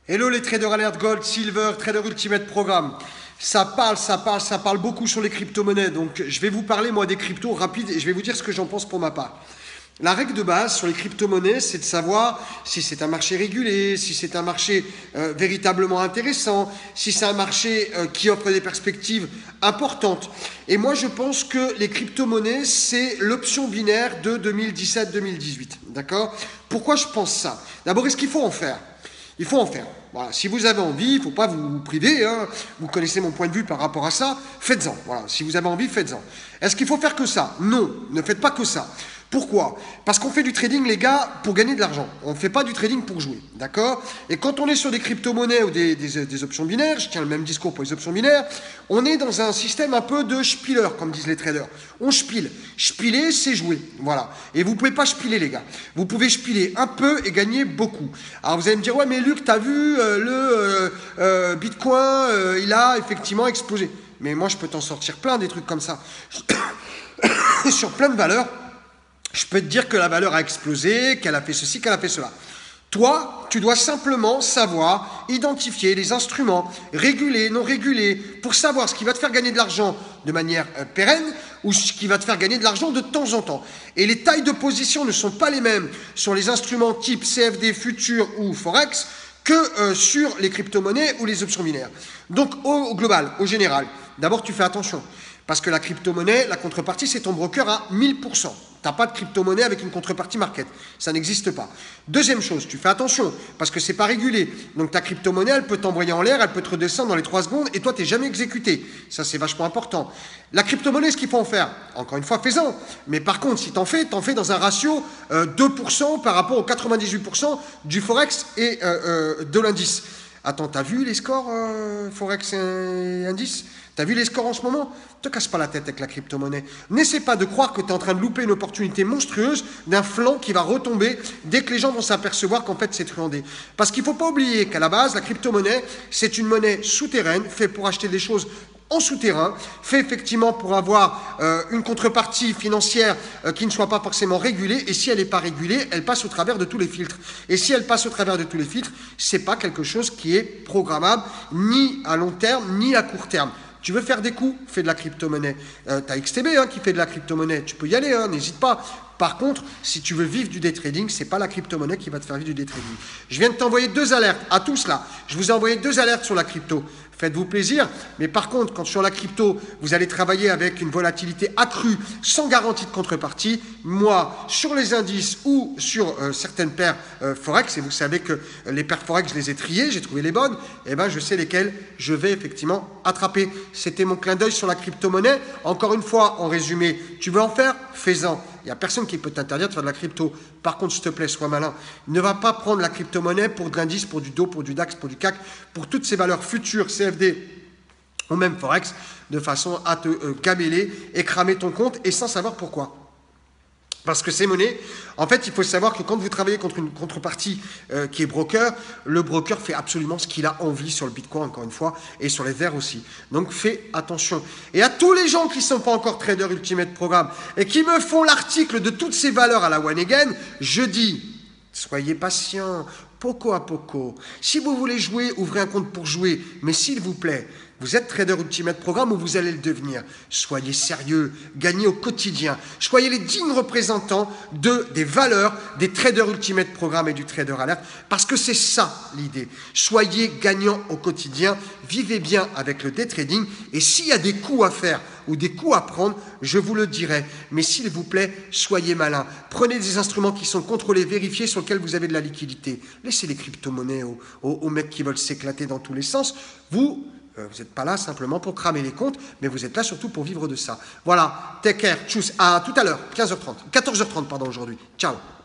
Hello les traders alert gold, silver, trader ultimate programme. Ça parle beaucoup sur les crypto-monnaies. Donc je vais vous parler moi des cryptos rapides et je vais vous dire ce que j'en pense pour ma part. La règle de base sur les crypto-monnaies, c'est de savoir si c'est un marché régulé, si c'est un marché véritablement intéressant, si c'est un marché qui offre des perspectives importantes. Et moi, je pense que les crypto-monnaies, c'est l'option binaire de 2017-2018. D'accord ? Pourquoi je pense ça ? D'abord, est-ce qu'il faut en faire ? Il faut en faire. Voilà. Si vous avez envie, il ne faut pas vous priver. Hein. Vous connaissez mon point de vue par rapport à ça. Faites-en. Voilà. Si vous avez envie, faites-en. Est-ce qu'il faut faire que ça ? Non, ne faites pas que ça. Pourquoi ? Parce qu'on fait du trading, les gars, pour gagner de l'argent. On ne fait pas du trading pour jouer. D'accord ? Et quand on est sur des crypto-monnaies ou des options binaires, je tiens le même discours pour les options binaires, on est dans un système un peu de spiller, comme disent les traders. On spile. Spiller, c'est jouer. Voilà. Et vous ne pouvez pas spiller, les gars. Vous pouvez spiller un peu et gagner beaucoup. Alors vous allez me dire, ouais, mais Luc, tu as vu le Bitcoin, il a effectivement explosé. Mais moi, je peux t'en sortir plein des trucs comme ça. Sur plein de valeurs. Je peux te dire que la valeur a explosé, qu'elle a fait ceci, qu'elle a fait cela. Toi, tu dois simplement savoir identifier les instruments régulés, non régulés, pour savoir ce qui va te faire gagner de l'argent de manière pérenne ou ce qui va te faire gagner de l'argent de temps en temps. Et les tailles de position ne sont pas les mêmes sur les instruments type CFD, Futur ou Forex que sur les crypto-monnaies ou les options binaires. Donc au global, au général, d'abord tu fais attention. Parce que la crypto-monnaie, la contrepartie, c'est ton broker à 1000%. Tu n'as pas de crypto-monnaie avec une contrepartie market. Ça n'existe pas. Deuxième chose, tu fais attention, parce que ce n'est pas régulé. Donc ta crypto-monnaie, elle peut t'envoyer en l'air, elle peut te redescendre dans les 3 secondes, et toi, tu n'es jamais exécuté. Ça, c'est vachement important. La crypto-monnaie, ce qu'il faut en faire, encore une fois, fais-en. Mais par contre, si t'en fais dans un ratio 2% par rapport aux 98% du Forex et de l'indice. Attends, t'as vu les scores Forex et indice ? T'as vu les scores en ce moment ? Ne te casse pas la tête avec la crypto-monnaie. N'essaie pas de croire que tu es en train de louper une opportunité monstrueuse d'un flanc qui va retomber dès que les gens vont s'apercevoir qu'en fait c'est truandé. Parce qu'il ne faut pas oublier qu'à la base, la crypto-monnaie, c'est une monnaie souterraine, faite pour acheter des choses en souterrain, fait effectivement pour avoir une contrepartie financière qui ne soit pas forcément régulée, et si elle n'est pas régulée, elle passe au travers de tous les filtres. Et si elle passe au travers de tous les filtres, c'est pas quelque chose qui est programmable, ni à long terme, ni à court terme. Tu veux faire des coups ? Fais de la crypto-monnaie. Tu as XTB qui fait de la crypto-monnaie. Tu peux y aller, n'hésite pas. Par contre, si tu veux vivre du day trading, ce n'est pas la crypto-monnaie qui va te faire vivre du day trading. Je viens de t'envoyer 2 alertes à tous là. Je vous ai envoyé 2 alertes sur la crypto. Faites-vous plaisir. Mais par contre, quand sur la crypto, vous allez travailler avec une volatilité accrue, sans garantie de contrepartie, moi, sur les indices ou sur certaines paires Forex, et vous savez que les paires Forex, je les ai triées, j'ai trouvé les bonnes, et ben je sais lesquelles je vais effectivement attraper. C'était mon clin d'œil sur la crypto-monnaie. Encore une fois, en résumé, tu veux en faire ? Fais-en. Il n'y a personne qui peut t'interdire de faire de la crypto. Par contre, s'il te plaît, sois malin. Ne va pas prendre la crypto-monnaie pour de l'indice, pour du DO, pour du DAX, pour du CAC, pour toutes ces valeurs futures, CFD ou même Forex, de façon à te gabeler et cramer ton compte et sans savoir pourquoi. Parce que ces monnaies, en fait, il faut savoir que quand vous travaillez contre une contrepartie qui est broker, le broker fait absolument ce qu'il a envie sur le Bitcoin, encore une fois, et sur les Ethers aussi. Donc, fais attention. Et à tous les gens qui ne sont pas encore traders ultimate programme et qui me font l'article de toutes ces valeurs à la one again, je dis, soyez patients, poco à poco. Si vous voulez jouer, ouvrez un compte pour jouer, mais s'il vous plaît, vous êtes trader ultimate programme ou vous allez le devenir. Soyez sérieux, gagnez au quotidien. Soyez les dignes représentants des valeurs des traders ultimate programme et du trader alert, parce que c'est ça l'idée. Soyez gagnants au quotidien, vivez bien avec le day trading, et s'il y a des coups à faire ou des coups à prendre, je vous le dirai. Mais s'il vous plaît, soyez malins. Prenez des instruments qui sont contrôlés, vérifiés, sur lesquels vous avez de la liquidité. Laissez les crypto-monnaies aux mecs qui veulent s'éclater dans tous les sens. Vous n'êtes pas là simplement pour cramer les comptes, mais vous êtes là surtout pour vivre de ça. Voilà, take care, tchuss, à tout à l'heure, 14h30 aujourd'hui. Ciao.